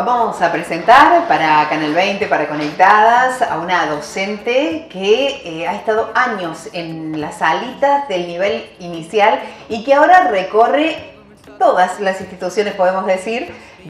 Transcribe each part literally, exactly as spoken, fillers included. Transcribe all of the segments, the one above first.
Vamos a presentar para Canal veinte, para Conectadas, a una docente que eh, ha estado años en las salitas del nivel inicial y que ahora recorre todas las instituciones, podemos decir,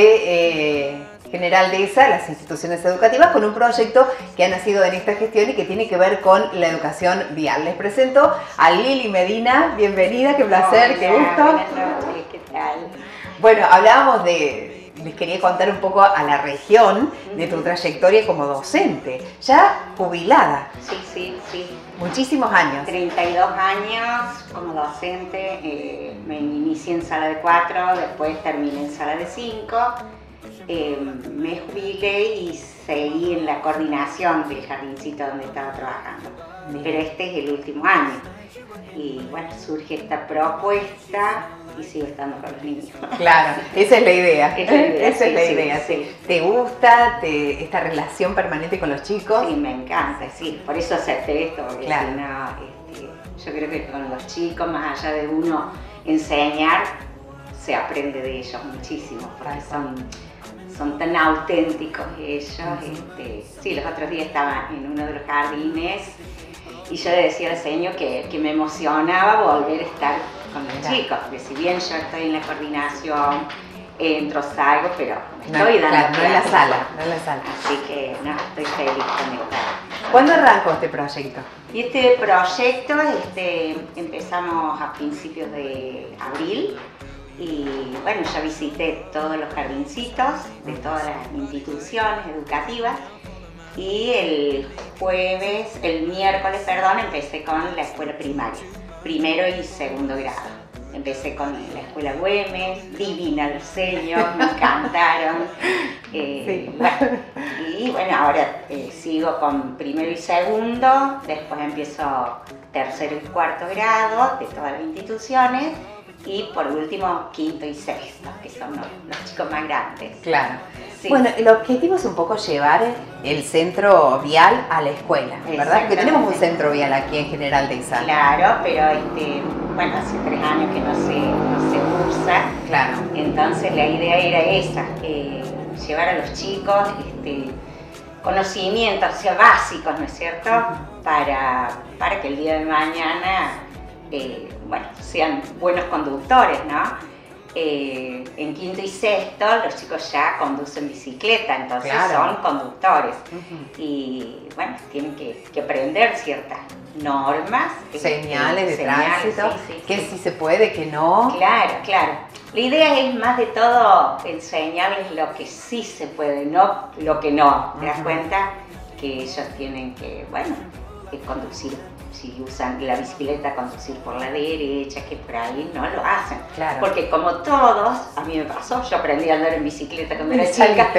de eh, General Dehesa, las instituciones educativas, con un proyecto que ha nacido en esta gestión y que tiene que ver con la educación vial. Les presento a Lili Medina. Bienvenida, qué placer, Hola, qué gusto. Buenas noches, ¿qué tal? Bueno, hablábamos de... Les quería contar un poco a la región de tu trayectoria como docente, ya jubilada. Sí, sí, sí. Muchísimos años. treinta y dos años como docente, eh, me inicié en sala de cuatro, después terminé en sala de cinco, eh, me jubilé y seguí en la coordinación del jardincito donde estaba trabajando. Bien. Pero este es el último año y bueno, surge esta propuesta y sigo estando con los niños. Claro, esa es la idea. Es la idea, esa sí, es la sí, idea. sí. ¿Te gusta te, esta relación permanente con los chicos? Sí, me encanta, sí. Por eso acepté esto, porque claro. si no, este, yo creo que con los chicos, más allá de uno enseñar, se aprende de ellos muchísimo, porque son, son tan auténticos ellos. Uh-huh. este, sí, los otros días estaba en uno de los jardines y yo le decía al señor que, que me emocionaba volver a estar con los claro. chicos, porque si bien yo estoy en la coordinación, entro, salgo, pero me no, estoy dando claro, no en la sala, no en la sala. Así que no, estoy feliz con esta. ¿Cuándo arrancó este proyecto? Y este proyecto este, empezamos a principios de abril y bueno, ya visité todos los jardincitos de todas las instituciones educativas y el jueves, el miércoles, perdón, empecé con la escuela primaria, primero y segundo grado. Empecé con la escuela Güemes, divina los seños, me encantaron. Eh, sí. bueno, y bueno, ahora eh, sigo con primero y segundo, después empiezo tercero y cuarto grado de todas las instituciones y por último quinto y sexto, que son los, los chicos más grandes. Claro. Sí. Bueno, el objetivo es un poco llevar el centro vial a la escuela, ¿verdad? Porque tenemos un centro vial aquí en General Dehesa. Claro, pero este, bueno, hace tres años que no se, no se usa. Claro. Entonces la idea era esa, eh, llevar a los chicos este, conocimientos, o sea, básicos, ¿no es cierto? Uh-huh. para, para que el día de mañana, eh, bueno, sean buenos conductores, ¿no? Eh, en quinto y sexto los chicos ya conducen bicicleta, entonces claro. son conductores. Uh-huh. Y bueno, tienen que, que aprender ciertas normas, señales de señales, tránsito, sí, sí, que sí. sí se puede, que no. Claro, claro. La idea es más de todo enseñarles lo que sí se puede, no lo que no. ¿Te das uh-huh. cuenta? Que ellos tienen que, bueno, que conducir. Si usan la bicicleta, conducir por la derecha, que por ahí no lo hacen. Claro. Porque como todos, a mí me pasó, yo aprendí a andar en bicicleta cuando era chica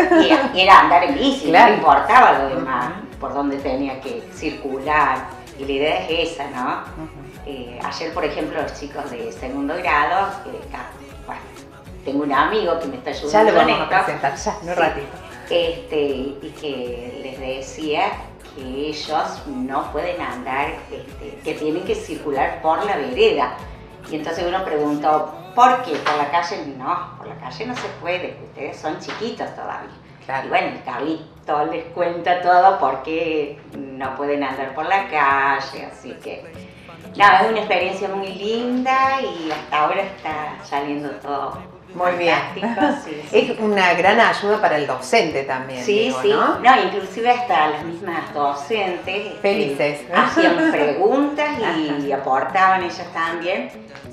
y, y era andar en bici, claro. No importaba lo demás, uh-huh. por dónde tenía que circular. Y la idea es esa, ¿no? Uh-huh. Eh, ayer, por ejemplo, los chicos de segundo grado, eh, bueno, tengo un amigo que me está ayudando. Ya lo vamos con a esto, presentar, ya, en un sí, ratito. Este, y que les decía que ellos no pueden andar, este, que tienen que circular por la vereda. Y entonces uno preguntó, ¿por qué? ¿Por la calle? No, por la calle no se puede, ustedes son chiquitos todavía. Claro. Y bueno, el Carlito les cuenta todo por qué no pueden andar por la calle, así que nada, es una experiencia muy linda y hasta ahora está saliendo todo. Muy bien. Sí, sí. Es una gran ayuda para el docente también. Sí, digo, sí. ¿no? No, inclusive hasta las mismas docentes felices eh, hacían preguntas y, y aportaban ellas también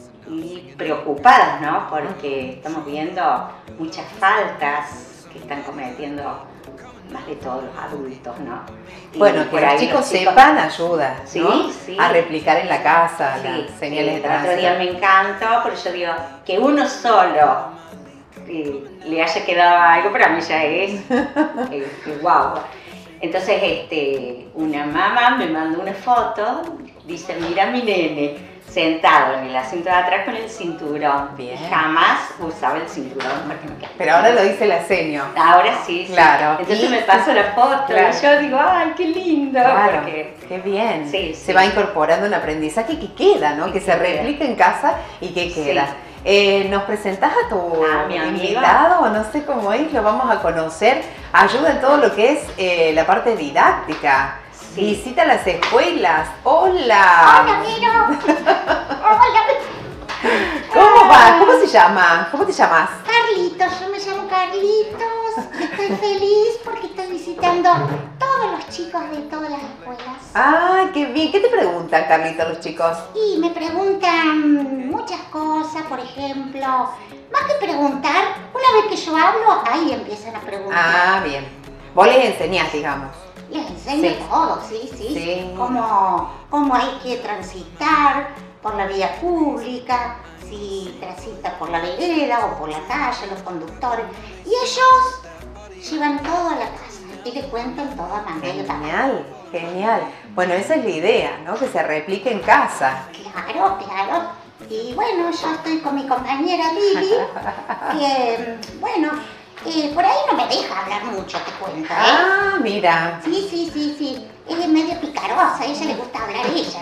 y preocupadas, ¿no? Porque estamos viendo muchas faltas que están cometiendo más de todos los adultos, ¿no? Y bueno, que los chicos, los chicos sepan ayuda, ¿no? Sí, sí. A replicar en la casa sí, las señales sí. de tránsito. El otro día me encantó, porque yo digo, que uno solo eh, le haya quedado algo, para mí ya es eh, wow. Entonces, este, una mamá me mandó una foto, dice, mira mi nene, sentado en el asiento de atrás con el cinturón. Bien. Jamás usaba el cinturón. Pero ahora lo dice la seño. Ahora sí, sí. Claro. Entonces y me paso la foto claro. y yo digo, ¡ay, qué lindo! Claro. Porque, qué bien. Sí, se sí. va incorporando un aprendizaje que queda, ¿no? Sí, que sí, se replica queda. en casa y que queda. Sí. Eh, ¿Nos presentás a tu Ah, mi invitado? No sé cómo es, lo vamos a conocer. Ayuda en todo lo que es eh, la parte didáctica. Sí. Visita las escuelas. ¡Hola! Hola, Vero. Hola. ¿Cómo va? ¿Cómo se llama? ¿Cómo te llamas? Carlitos, yo me llamo Carlitos. Estoy feliz porque estoy visitando todos los chicos de todas las escuelas. ¡Ah, qué bien! ¿Qué te preguntan, Carlitos, los chicos? Y me preguntan muchas cosas, por ejemplo, más que preguntar, una vez que yo hablo, ahí empiezan a preguntar. Ah, bien. Vos les enseñás, digamos. Les enseño Sí. todo, sí, sí. Sí. Cómo, cómo hay que transitar por la vía pública, si transita por la vereda o por la calle, los conductores. Y ellos llevan todo a la casa y le cuentan todo a mamá y a papá. Genial, genial. Bueno, esa es la idea, ¿no? Que se replique en casa. Claro, claro. Y bueno, yo estoy con mi compañera Lili, que, bueno, eh, por ahí no me deja hablar mucho, te cuento, ¿eh? Ah, mira. Sí, sí, sí, sí. Ella es medio picarosa, a ella le gusta hablar a ella,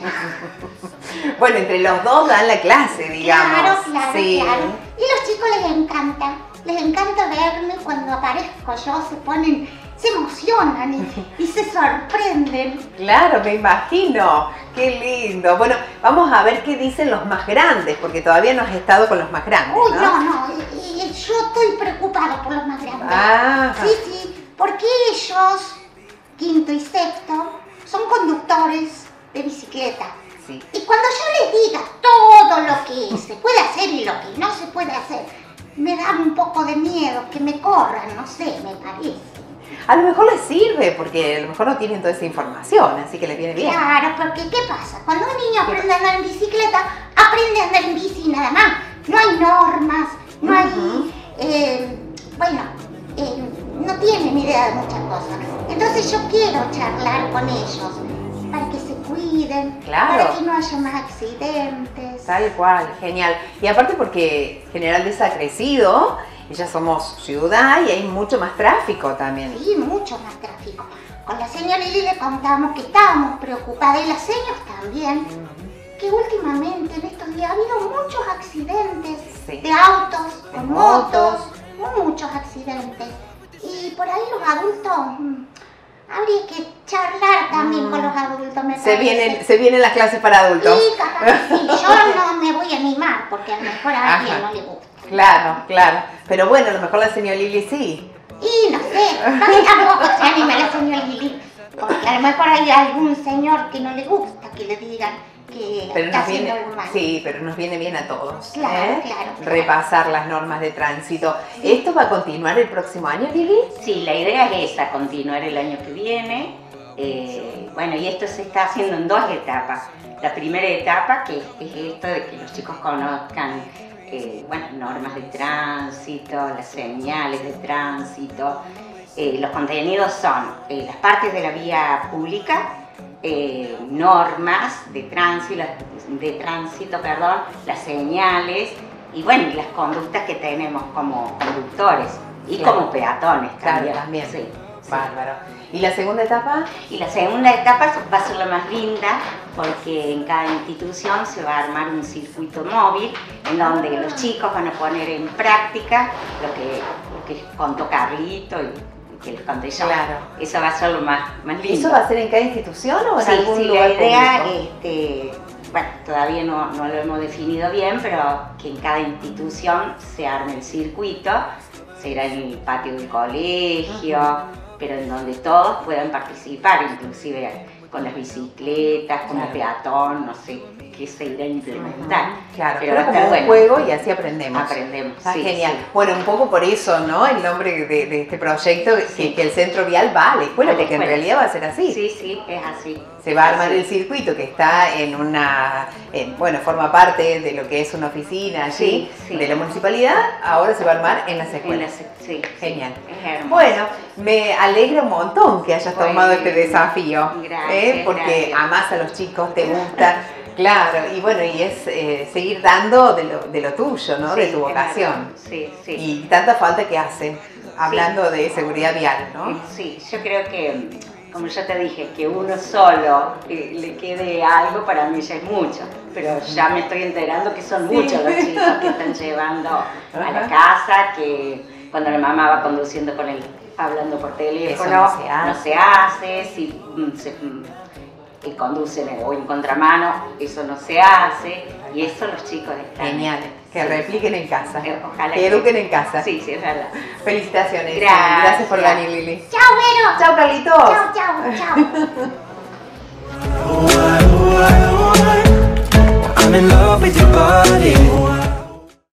¿no? Bueno, entre los dos dan la clase, digamos. Claro, claro, Sí. claro. Y a los chicos les encanta, les encanta verme cuando aparezco yo, se ponen, se emocionan y, y se sorprenden. Claro, me imagino. Qué lindo. Bueno, vamos a ver qué dicen los más grandes, porque todavía no has estado con los más grandes, Uy, ¿no? no, no, y- y yo estoy preocupada por los más grandes. Ah. Sí, sí, porque ellos, quinto y sexto, son conductores de bicicleta. Sí. Y cuando yo les diga todo lo que se puede hacer y lo que no se puede hacer, me da un poco de miedo que me corran, no sé, me parece. A lo mejor les sirve, porque a lo mejor no tienen toda esa información, así que les viene bien. Claro, porque ¿qué pasa? Cuando un niño aprende a andar en bicicleta, aprende a andar en bici nada más. No hay normas, no hay, Ujú. eh, bueno, eh, no tienen idea de muchas cosas. Entonces yo quiero charlar con ellos para que se cuiden, Claro. para que no haya más accidentes. Tal cual, genial. Y aparte porque General Deza ha crecido, y ya somos ciudad y hay mucho más tráfico también. Sí, mucho más tráfico. Con la señora Lili le contamos que estábamos preocupadas y las señoras también. Que últimamente en estos días ha habido muchos accidentes Sí. de autos, De con motos, motos. muchos accidentes. Y por ahí los adultos, mm, habría que charlar también Mm. con los adultos, me Se parece. vienen, se vienen las clases para adultos. Sí, capaz que sí. Yo no me voy a animar porque a lo mejor a alguien Ajá. no le gusta. Claro, claro. Pero bueno, a lo mejor la señora Lili sí. Y no sé, a mí tampoco se anima la señora Lili, porque a lo mejor hay algún señor que no le gusta que le digan que Pero está nos haciendo viene, algo mal. sí, pero nos viene bien a todos. Claro, ¿eh? claro, claro. Repasar las normas de tránsito. ¿Esto va a continuar el próximo año, Lili? Sí, la idea es esa, continuar el año que viene. Eh, bueno, y esto se está haciendo en dos etapas. La primera etapa, que es esto de que los chicos conozcan eh, bueno, normas de tránsito, las señales de tránsito. Eh, los contenidos son eh, las partes de la vía pública, eh, normas de tránsito, de tránsito, perdón, las señales y bueno, y las conductas que tenemos como conductores y Claro. como peatones Claro, también. también. Sí, sí. Bárbaro. ¿Y la segunda etapa? Y la segunda etapa va a ser la más linda porque en cada institución se va a armar un circuito móvil en donde los chicos van a poner en práctica lo que, lo que contó Carlito y que les conté yo. Claro. Eso va a ser lo más, más lindo. ¿Eso va a ser en cada institución o en Sí, algún sí, lugar la idea, público? este, bueno, todavía no, no lo hemos definido bien, pero que en cada institución se arme el circuito, será en el patio del colegio, uh-huh. pero en donde todos puedan participar, inclusive con las bicicletas, como Claro. peatón, no sé qué se irá a implementar. Uh-huh. Claro, pero pero va a como estar un bueno. juego y así aprendemos. Aprendemos, Está sí, genial. sí. Bueno, un poco por eso, ¿no? El nombre de, de este proyecto, Sí. que, que el centro vial va a la escuela, A la porque en escuela. realidad va a ser así. Sí, sí, es así. Se va a armar Sí. el circuito que está en una, en- bueno, forma parte de lo que es una oficina allí, Sí, sí. de la municipalidad, ahora se va a armar en las En la escuelas. se- sí, Genial. sí, es hermoso. Bueno, me alegra un montón que hayas Bueno, tomado este desafío, gracias, ¿eh? Porque gracias. amás a los chicos, te gusta, claro, y bueno, y es eh, seguir dando de lo, de lo tuyo, ¿no? Sí, De tu es vocación. verdad. Sí, sí. Y tanta falta que hace, hablando de seguridad vial, ¿no? Sí, yo creo que, como ya te dije, que uno solo le, le quede algo, para mí ya es mucho. Pero ya me estoy enterando que son Sí. muchos los chicos que están llevando a la casa, que cuando la mamá va conduciendo con él, hablando por teléfono, Eso no se hace. no se hace, si mm, se, mm, y conducen o en contramano, eso no se hace, y eso los chicos están. Genial, que Sí. repliquen en casa, Eh, ojalá que eduquen en casa. Sí, sí, es verdad. Felicitaciones. Gracias. Gracias por venir, Lili. Chao, Vero. Chao, Carlitos. Chao, chao, chao. I'm in love with your body.